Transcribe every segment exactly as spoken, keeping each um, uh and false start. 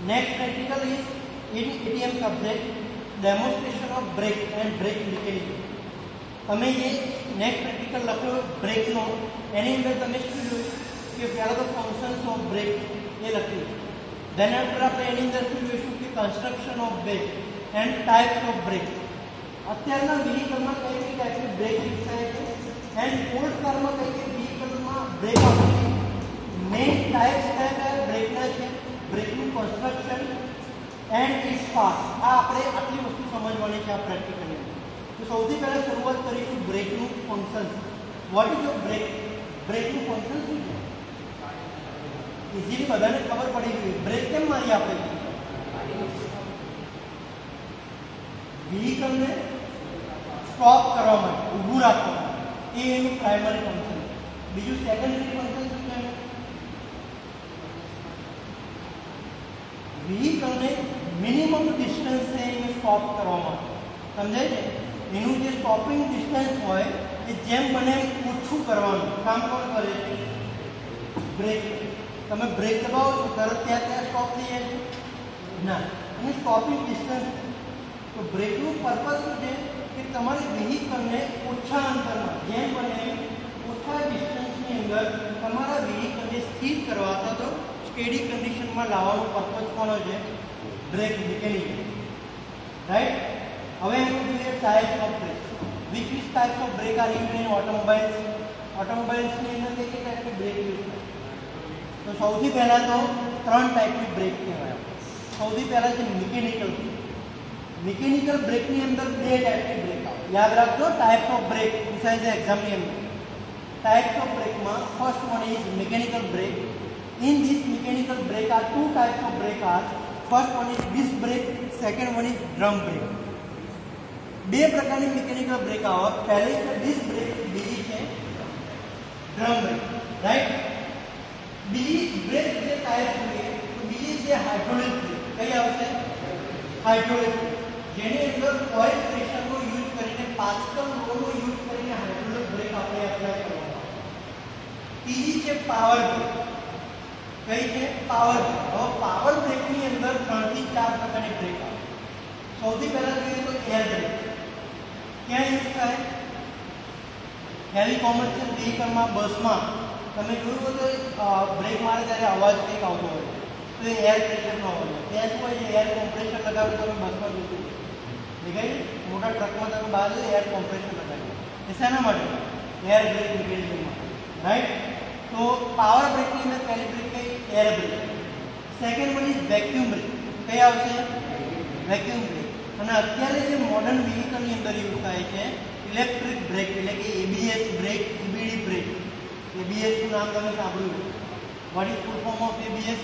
Next practical is in A T M subject demonstration of brake and brake mechanism. તમે જે next practical લખ્યો બ્રેકનો એની અંદર તમે શું જોયું કે પહેલાં તો ફંક્શન્સ ઓફ બ્રેક એ લખ્યું. ધેન આફ્ટર આપણે એની અંદર શું જોઈશું કે construction of brake and types of brake. અત્યારના વ્હીકલમાં કઈ કઈ ટાઈપની બ્રેક યુઝ થાય છે એન્ડ ઓલ્ડ કારમાં કઈ કઈ વ્હીકલમાં બ્રેક આપણી મેઇન ટાઈપ્સ કયા કયા બ્રેકના છે, બ્રેકનું કન્સ્ટ્રક્શન એન્ડ ઇટ્સ પાર્ટ. આ આપણે આટલી વસ્તુ સમજવાની છે આ પ્રેક્ટિકલી. તો સૌથી પહેલાં શરૂઆત કરીશું બ્રેકનું function. What is your brake? બ્રેકનું ફંક્શન શું છે? ઇઝીલી બધાને ખબર પડી ગઈ. બ્રેક કેમ મારી આપણે? વ્હીકલને સ્ટોપ કરવા માટે, ઊભું રાખવા માટે. એ એનું પ્રાઇમરી ફંક્શન. બીજું સેકન્ડરી ફંક્શન શું છે? વ્હીકલને મિનિમમ ડિસ્ટન્સે એને સ્ટોપ કરવા માટે. સમજાય છે? એનું જે સ્ટોપિંગ ડિસ્ટન્સ હોય એ જેમ બને એમ ઓછું કરવાનું કામ કોણ કરે છે? બ્રેક. તમે બ્રેક દબાવો છો તરત ત્યાં ત્યાં સ્ટોપ થઈ જાય છે? ના. અને સ્ટોપિંગ ડિસ્ટન્સ. તો બ્રેકનું પર્પઝ શું છે કે તમારી વ્હીકલને ઓછા અંતરમાં જેમ બને એમ ઓછા ડિસ્ટન્સની અંદર તમારા વ્હીકલને સ્થિર કરવા અથવા તો સ્ટેડી કન્ડિશનમાં લાવવાનો પર્પઝ કોનો છે? Brake mechanism. રાઈટ. હવે એમ જોઈએ types of brake. Which which types of brake are use in automobiles? ઓટોમોબાઈલ્સની અંદર કઈ કઈ ટાઈપની બ્રેક યુઝ થાય? તો સૌથી પહેલાં તો ત્રણ ટાઈપની બ્રેક કહેવાય. સૌથી પહેલાં છે મિકેનિકલ બ્રેક. મિકેનિકલ બ્રેકની અંદર બે ટાઈપની બ્રેક આવે. યાદ રાખજો ટાઈપ્સ ઓફ બ્રેક પૂછાય છે એક્ઝામની અંદર. ટાઈપ્સ ઓફ બ્રેકમાં first one is mechanical brake. In this mechanical brake are two types of brake are. First one is disc brake, second one is drum brake. બે પ્રકારની મિકેનિકલ બ્રેક આવે. પહેલી છે ડિસ્ક બ્રેક, બીજી છે drum brake. Right. બીજી brake જે type જોઈએ તો બીજી છે હાઇડ્રોલિક બ્રેક. કઈ આવશે? Hydraulic brake. જેની અંદર ઓઇલ પ્રેશરનો યુઝ કરીને પાસ્કલ લોનો યુઝ કરીને હાઇડ્રોલિક બ્રેક આપણે એપ્લાય કરવાનો. ત્રીજી છે પાવર બ્રેક. કઈ છે? Power brake. હવે પાવર બ્રેકની અંદર ત્રણ થી ચાર પ્રકારની બ્રેક આવે. સૌથી પહેલા જોઈએ તો એર બ્રેક. ક્યાં યુઝ થાય? હેવી કોમર્શિયલ વ્હીકલમાં, બસમાં તમે જોયું હોય તો બ્રેક મારે ત્યારે અવાજ કંઈક આવતો હોય તો એ એર પ્રેશરનો અવાજ હોય. ત્યાં શું હોય છે? એર કોમ્પ્રેસર લગાવ્યું તમે બસમાં જોતું દેખાય. મોટા ટ્રકમાં તમે બહાર એર કોમ્પ્રેસર લગાવ્યું. એ શેના માટે? એર બ્રેક મિકેનિઝમ માટે. રાઈટ. તો પાવર બ્રેકની અંદર પહેલી બ્રેક કઈ? Air brake. Second one is vacuum brake. કઈ આવશે? Vacuum brake. અને અત્યારે જે મોડર્ન વ્હીકલની અંદર યુઝ થાય છે ઇલેક્ટ્રિક બ્રેક એટલે કે ABS brake, EBD brake. ABS નું નામ તમે સાંભળ્યું? What is full form of ABS?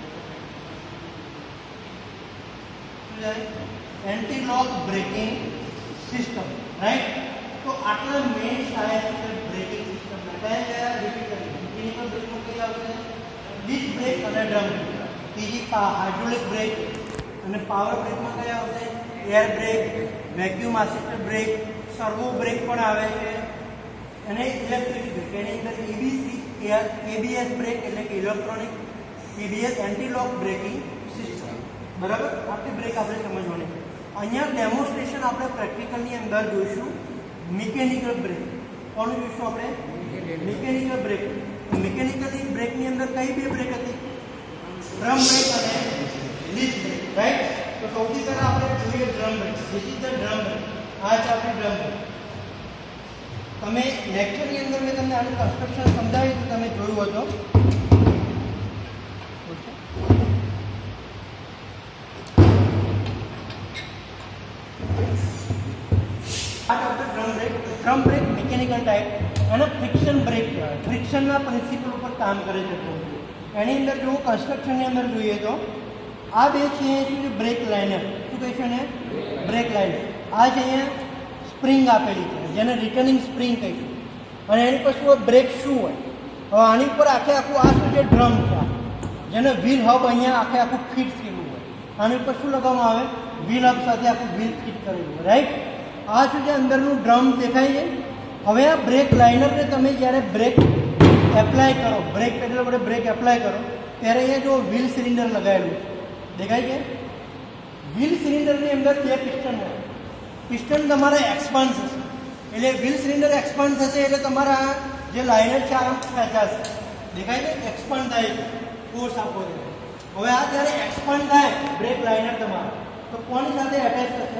Anti lock braking system. Right. તો આટલા મેઇન ટાઈપ છે બ્રેકિંગ સિસ્ટમ. કયા કયા? રિપીટ કરી. મિકેનિકલ બ્રેકમાં કઈ આવશે? ડિસ્ક બ્રેક અને ડ્રમ બ્રેક. ત્રીજી હાઇડ્રોલિક બ્રેક. અને પાવર બ્રેકમાં કયા આવશે? Air brake, vacuum assisted brake, servo brake પણ આવે છે અને ઇલેક્ટ્રિક બ્રેક. એની અંદર ઈબીસી એબીએસ બ્રેક એટલે કે electronic ABS anti lock braking system. બરાબર. આટલી બ્રેક આપણે સમજવાની છે. અહીંયા ડેમોન્સ્ટ્રેશન આપણે પ્રેક્ટિકલની અંદર જોઈશું મિકેનિકલ બ્રેક. કોનું જોઈશું આપણે? Mechanical break. મિકેનિકલ બ્રેકની અંદર કઈ બે બ્રેક હતી? ડ્રમ બ્રેક અને ડિસ્ક બ્રેક. રાઈટ. તો સૌથી પહેલા આપણે જોઈએ drum brake. This is the drum brake. આ છે આપણી ડ્રમ બ્રેક. તમે લેક્ચરની અંદર મેં તમને આનું કન્સ્ટ્રક્શન સમજાવ્યું તો તમે જોયું હતું. Drum brake. Drum brake mechanical type અને ફ્રિક્શન બ્રેક કહેવાય. ફ્રિક્શનના પ્રિન્સિપલ ઉપર કામ કરે છે. એની અંદર જો કન્સ્ટ્રક્શનની અંદર જોઈએ તો આ બે છે શું છે? Brake liner. શું કહે છે ને? Brake liner. આ છે અહીંયા સ્પ્રિંગ આપેલી છે જેને રિટર્નિંગ સ્પ્રિંગ કહીશું. અને એની પર શું હોય? બ્રેક શું હોય? હવે આની ઉપર આખે આખું આ શું છે? ડ્રમ છે જેને વ્હીલ હબ અહીંયા આખે આખું ફિટ થયેલું હોય. આની ઉપર શું લગાવવામાં આવે? વ્હીલ હબ સાથે આખું વ્હીલ ફિટ કરેલું હોય. રાઈટ. આ શું છે? અંદરનું ડ્રમ દેખાય છે. હવે આ બ્રેક લાઇનરને તમે જ્યારે બ્રેક એપ્લાય કરો, બ્રેક પેડલ વડે બ્રેક એપ્લાય કરો ત્યારે અહીંયા જો વ્હીલ સિલિન્ડર લગાવેલું છે દેખાય છે? વ્હીલ સિલિન્ડરની અંદર બે પિસ્ટન હોય. પિસ્ટન તમારે એક્સપાન્ડ થશે, એટલે વ્હીલ સિલિન્ડર એક્સપાન્ડ થશે એટલે તમારા જે લાઇનર છે આમ ખેંચાશે. દેખાય છે? એક્સપાન્ડ થાય છે, ફોર્સ આપો છે. હવે આ જ્યારે એક્સપાન્ડ થાય બ્રેક લાઇનર તમારો, તો કોની સાથે એટેચ થશે?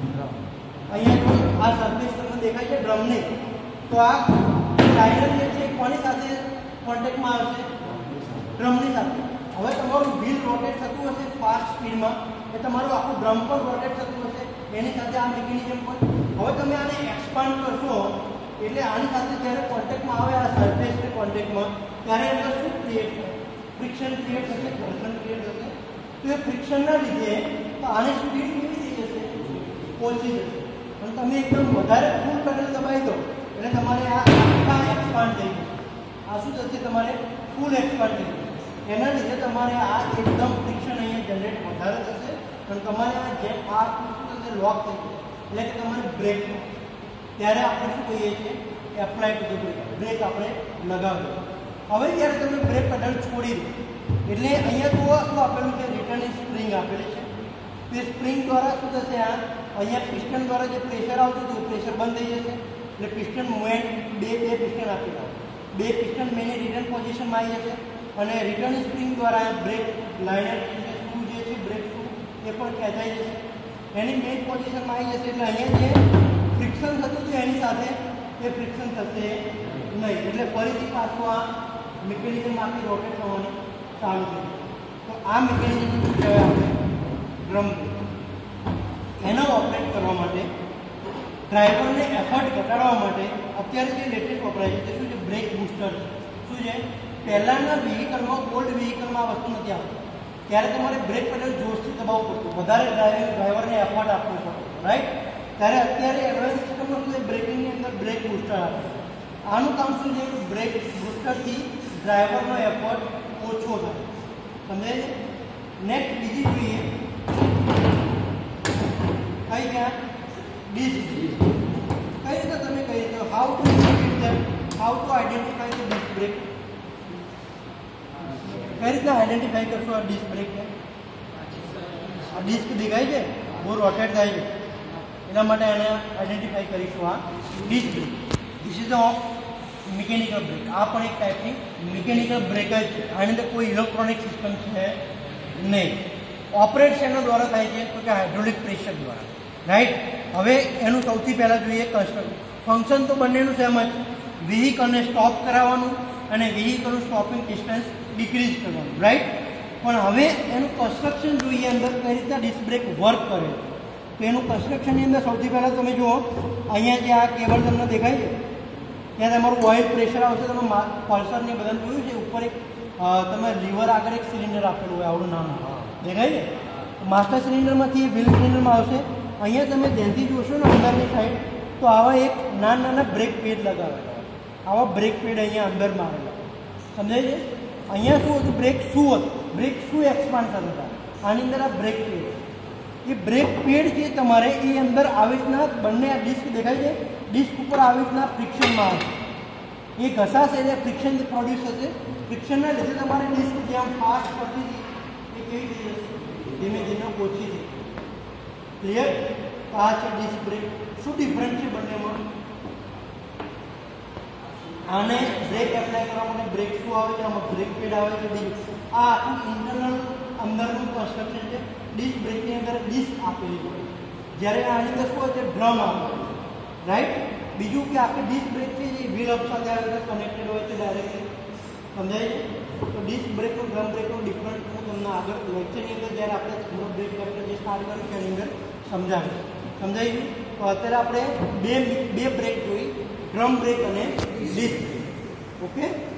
અહીંયા જો આ સરફેસ તમને દેખાય છે ડ્રમની, તો આ લાઇનર જે છે કોની સાથે કોન્ટેક્ટમાં આવશે? ડ્રમની સાથે. હવે તમારું વ્હીલ રોટેટ થતું હશે ફાસ્ટ સ્પીડમાં, એ તમારું આખું ડ્રમ પર રોટેટ થતું હશે એની સાથે આ મિકેનિઝમ પર. હવે તમે આને એક્સપાન્ડ કરશો એટલે આની સાથે જ્યારે કોન્ટેક્ટમાં આવે આ સરફેસને કોન્ટેક્ટમાં, ત્યારે અંદર શું ક્રિએટ થાય? ફ્રિક્શન ક્રિએટ થશે, ઘર્ષણ ક્રિએટ થશે. તો એ ફ્રિક્શનના લીધે તો આની સ્પીડ કેવી થઈ જશે? ઓછી જશે. અને તમે એકદમ વધારે ફૂલ પેડલ દબાવી દો એટલે તમારે આ આખા એક્સપાન્ડ થઈ જશે. આ શું થશે? તમારે ફૂલ એક્સપાન્ડ થઈ જશે. એના લીધે તમારે આ એકદમ ફ્રિક્શન અહીંયા જનરેટ વધારે થશે અને તમારે આ જેમ આ શું થશે? લોક થઈ જશે. એટલે કે તમારે બ્રેક ત્યારે આપણે શું કહીએ છીએ? Apply to the brake. Brake આપણે લગાવ્યો. હવે જ્યારે તમે બ્રેક પેડલ છોડી દો એટલે અહીંયા તો શું આપેલું છે? રિટર્નિંગ સ્પ્રિંગ આપેલી છે. તે સ્પ્રિંગ દ્વારા શું થશે? આ અહીંયા પિસ્ટન દ્વારા જે પ્રેશર આવતું હતું પ્રેશર બંધ થઈ જશે. એટલે પિસ્ટન મૂવમેન્ટ બે બે પિસ્ટન આપેલા, બે પિસ્ટન મેની રિટર્ન પોઝિશનમાં આવી જશે અને રિટર્ન સ્પ્રિંગ દ્વારા બ્રેક લાઇનર શૂ જે છે બ્રેક શૂ એ પણ ખેંચાઈ જશે, એની મેઇન પોઝિશનમાં આવી જશે. એટલે અહીંયા જે ફ્રિક્શન થતું હતું એની સાથે એ ફ્રિક્શન થશે નહીં. એટલે ફરીથી પાછું આ મિકેનિઝમ આખી રોટેટ થવાની ચાલુ થઈ જશે. તો આ મિકેનિઝમ શું કહેવાય? આપણે ડ્રમ બ્રેક. એનો ઓપરેટ કરવા માટે ડ્રાઈવરને એફર્ટ ઘટાડવા માટે અત્યારે જે લેટેસ્ટ વપરાય છે તે શું છે? બ્રેક બૂસ્ટર છે. શું છે? પહેલાંના વ્હીકલમાં ઓલ્ડ વ્હીકલમાં આ વસ્તુ નથી આવતી, ત્યારે તમારે બ્રેક પેડલ જોશથી દબાવવું પડતું, વધારે ડ્રાઈવર ડ્રાઈવરને એફર્ટ આપવું પડતું, રાઈટ? ત્યારે અત્યારે એડવાન્સ સિસ્ટમમાં શું છે? બ્રેકિંગની અંદર બ્રેક બૂસ્ટર આપે છે. આનું કામ શું છે? બ્રેક બૂસ્ટરથી ડ્રાઈવરનો એફર્ટ ઓછો થાય. સમજાય છે? નેક્સ્ટ બીજી જોઈએ કઈ ક્યાં? ડિસ્ક. કઈ રીતે તમે કહી શકો? How to indicate them, how to identify the disc brake? કઈ રીતે આઈડેન્ટિફાઈ કરશો આ ડિસ્ક બ્રેકને? આ ડિસ્ક દેખાય છે બહુ રોટેટ થાય છે એના માટે એને આઈડેન્ટિફાઈ કરીશું. આ disc brake, this is the mechanical brake. આ પણ એક ટાઈપની મિકેનિકલ બ્રેક જ છે. આની અંદર કોઈ ઇલેક્ટ્રોનિક સિસ્ટમ છે નહીં. ઓપરેટ શેના દ્વારા થાય છે? તો કે હાઇડ્રોલિક પ્રેશર દ્વારા, રાઈટ? હવે એનું સૌથી પહેલાં જોઈએ કન્સ્ટ્રક્શન. ફંક્શન તો બંનેનું સેમ જ, વ્હીકલને સ્ટોપ કરાવવાનું અને વ્હીકલનું સ્ટોપિંગ ડિસ્ટન્સ ડિક્રીઝ કરવાનું, રાઈટ? પણ હવે એનું કન્સ્ટ્રક્શન જોઈએ અંદર કઈ રીતના ડિસ્ક બ્રેક વર્ક કરે છે. તો એનું કન્સ્ટ્રક્શનની અંદર સૌથી પહેલાં તમે જુઓ અહીંયા જે આ કેબલ તમને દેખાય છે ત્યાં તમારું ઓઇલ પ્રેશર આવશે. તમે પલ્સરને બધાને જોયું છે ઉપર એક તમે લીવર આગળ એક સિલિન્ડર આપેલું હોય આવડું નાનું, દેખાય છે? માસ્ટર સિલિન્ડરમાંથી વ્હીલ સિલિન્ડરમાં આવશે. અહીંયા તમે ધ્યાનથી જોશો ને અંદરની સાઈડ તો આવા એક નાના નાના બ્રેક પેડ લગાવેલા હોય. આવા બ્રેક પેડ અહીંયા અંદર મારેલા, સમજાય છે? અહીંયા શું હતું? બ્રેક શું હતું? બ્રેક શું એક્સપાન્ડ થતા હતા? આની અંદર આ બ્રેક પેડ, એ બ્રેક પેડ છે તમારે એ અંદર આવી રીતના બંને આ ડિસ્ક દેખાય છે, ડિસ્ક ઉપર આવી રીતના ફ્રિક્શનમાં આવે, એ ઘસાશે એટલે ફ્રિક્શન પ્રોડ્યુસ થશે. ફ્રિક્શનના લીધે તમારી ડિસ્ક જ્યાં ફાસ્ટ પડતી હતી એ કેવી થઈ જશે? ધીમે ધીમે ઓછી થઈ. ક્લિયર? આ છે ડિસ્ક બ્રેક. શું ડિફરન્સ છે બંનેમાં? આને બ્રેક એપ્લાય કરવા માટે બ્રેક શું આવે છે? આમાં બ્રેક પેડ આવે છે. આ આખું ઇન્ટરનલ અંદરનું કન્સ્ટ્રક્શન છે. ડિસ્ક બ્રેકની અંદર ડિસ્ક આપેલી હોય, જ્યારે આની અંદર શું હોય છે? ડ્રમ આવે, રાઈટ? બીજું કે આખી ડિસ્ક બ્રેક છે જે વ્હીલ અપ સાથે આવી રીતે કનેક્ટેડ હોય છે ડાયરેક્ટલી, સમજાય છે? તો ડિસ્ક બ્રેકનું ડ્રમ બ્રેકનું ડિફરન્ટ હું તમને આગળ લેક્ચરની અંદર જ્યારે આપણે થોડો બ્રેક ચેપ્ટર જે સ્ટાર્ટ કર્યું છે એની અંદર સમજાવીશ. સમજાય ગયું? તો અત્યારે આપણે બે બે બ્રેક જોઈ, ડ્રમ બ્રેક અને ડિસ્ક બ્રેક. ઓકે?